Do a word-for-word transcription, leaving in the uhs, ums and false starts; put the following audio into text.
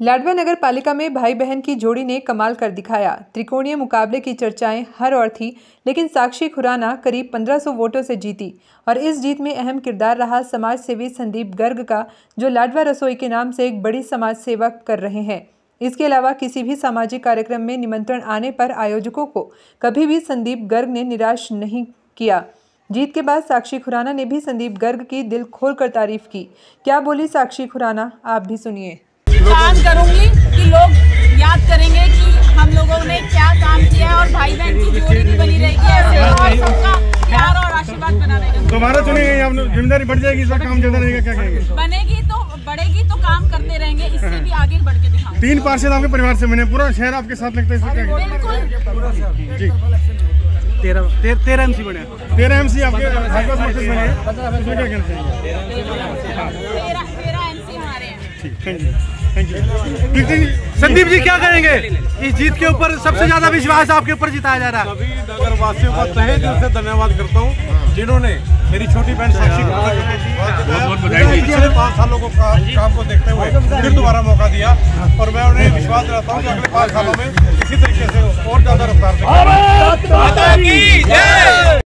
लाडवा नगर पालिका में भाई बहन की जोड़ी ने कमाल कर दिखाया। त्रिकोणीय मुकाबले की चर्चाएं हर ओर थी, लेकिन साक्षी खुराना करीब पंद्रह सौ वोटों से जीती और इस जीत में अहम किरदार रहा समाज सेवी संदीप गर्ग का, जो लाडवा रसोई के नाम से एक बड़ी समाज सेवा कर रहे हैं। इसके अलावा किसी भी सामाजिक कार्यक्रम में निमंत्रण आने पर आयोजकों को कभी भी संदीप गर्ग ने निराश नहीं किया। जीत के बाद साक्षी खुराना ने भी संदीप गर्ग की दिल खोलकर तारीफ की। क्या बोली साक्षी खुराना, आप भी सुनिए। काम करूंगी कि लोग याद करेंगे कि हम लोगों ने क्या काम किया है और भाई बहन की जोड़ी भी बनी रहेगी ऐसे और सबका प्यार और आशीर्वाद बना रहेगा। दोबारा चुनेंगे, जिम्मेदारी बढ़ जाएगी, इसका काम ज्यादा रहेगा, क्या कहेंगे? बनेगी तो बढ़ेगी तो काम करते रहेंगे, इससे भी आगे बढ़ के दिखाऊंगे। तीन पार्षद आपके परिवार से बने, पूरा शहर आपके साथ लगता है, इसमें क्या कहेंगे? बिल्कुल जी, तेरह तेरह एमसी बने, तेरह एमसी आपके भाजपा से बने, इसमें क्या कहना चाहिए? तेरह एमसी हमारे हैं। ठीक, thank you, thank you. Sandeep ji क्या कहेंगे इस जीत के ऊपर? सबसे ज्यादा विश्वास आपके ऊपर जिताया जा रहा है। सभी नगर वासियों का तहे दिल से धन्यवाद करता हूँ, जिन्होंने मेरी छोटी बहन साक्षी को पिछले पाँच सालों को काम को देखते हुए फिर दोबारा मौका दिया और मैं उन्हें विश्वास दिलाता हूँ कि अगले पाँच सालों में इसी तरीके से और ज्यादा रफ्तार से